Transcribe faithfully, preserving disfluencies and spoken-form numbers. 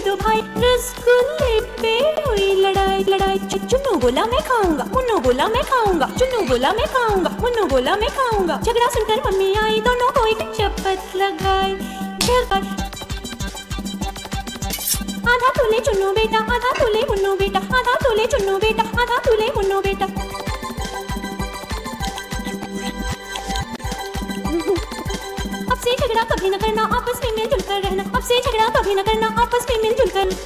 दो भाई, रसगुल्ले पे हुई लड़ाई लड़ाई। चुन्नू बोला मैं खाऊंगा, मुन्नू बोला मैं खाऊंगा, चुन्नू बोला मैं खाऊंगा, मुन्नू बोला मैं खाऊंगा। झगड़ा सुनकर मम्मी आई, दोनों को एक चपत लगाई। आधा तोले चुन्नू बेटा, आधा तोले मुन्नू बेटा, आधा तोले चुन्नू बेटा, आधा तोले मुन्नू बेटा। अब से झगड़ा कभी न करना, आपस में मिलजुल कर रहना। अब से झगड़ा कभी न करना, आपस में मिलजुल कर।